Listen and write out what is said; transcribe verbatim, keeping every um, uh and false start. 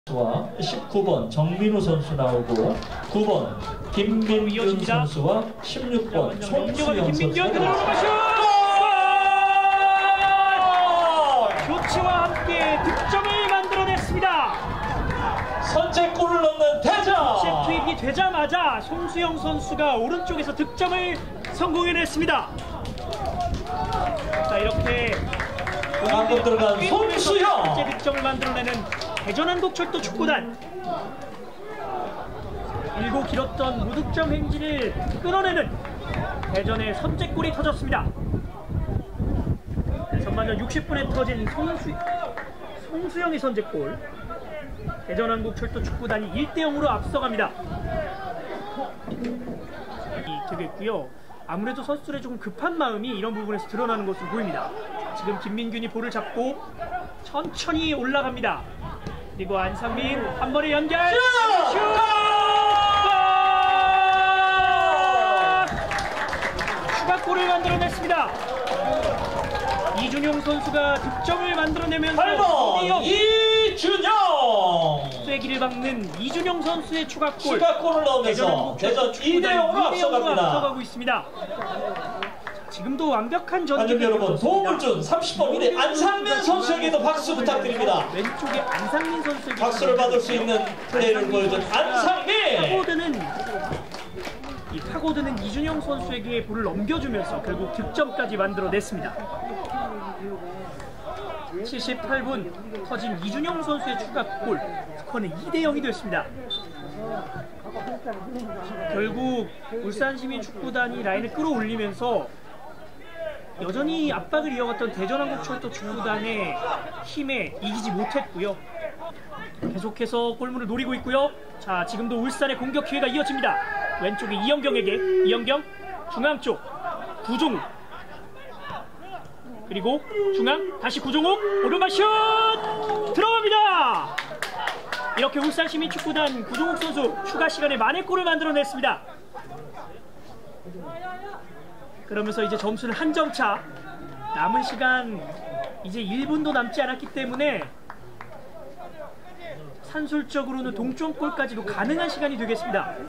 선수와 십구 번 정민우 선수 나오고 구 번 김민균 선수와 십육 번 송수영 선수가 나왔습니다. 교체와 함께 득점을 만들어냈습니다. 선제골을 넣는 대전! 교체 투입이 되자마자 송수영 선수가 오른쪽에서 득점을 성공해냈습니다. 자, 이렇게 방금 들어간 송수영! 번째 득점을 만들어내는 대전한국철도 축구단. 길고 길었던 무득점 행진을 끊어내는 대전의 선제골이 터졌습니다. 전반전 육십 분에 터진 송수, 송수영의 선제골. 대전한국철도 축구단이 일 대 영으로 앞서갑니다. 이 되겠고요. 아무래도 선수들의 조금 급한 마음이 이런 부분에서 드러나는 것으로 보입니다. 지금 김민균이 볼을 잡고 천천히 올라갑니다. 그리고 안상민 한 번에 연결. 슛! 추가골을 만들어냈습니다. 이준용 선수가 득점을 만들어내면서 팔 번 이준용! 쐐기를 박는 이준용 선수의 추가골. 추가골을 넣으면서 대전 이 대 영으로 앞서갑니다. 앞서가고 있습니다. 지금도 완벽한 전개. 관중 여러분, 도움을 준 삼십 번 미래 안상민 선수에게도 박수 부탁드립니다. 왼쪽에 안상민 선수에게 박수를 받을 수 있는 플레이를 보여준 안상민! 파고드는 이 파고드는 이준영 선수에게 볼을 넘겨주면서 결국 득점까지 만들어냈습니다. 칠십팔 분 터진 이준영 선수의 추가골. 스코어는 이 대 영이 됐습니다. 결국 울산시민 축구단이 라인을 끌어올리면서 여전히 압박을 이어갔던 대전한국철도 축구단의 힘에 이기지 못했고요. 계속해서 골문을 노리고 있고요. 자, 지금도 울산의 공격 기회가 이어집니다. 왼쪽에 이영경에게, 이영경 중앙 쪽 구종욱, 그리고 중앙 다시 구종욱, 오른발 슛 들어갑니다. 이렇게 울산시민 축구단 구종욱 선수 추가 시간에 만회골을 만들어냈습니다. 그러면서 이제 점수는 한 점 차. 남은 시간 이제 일 분도 남지 않았기 때문에 산술적으로는 동점골까지도 가능한 시간이 되겠습니다.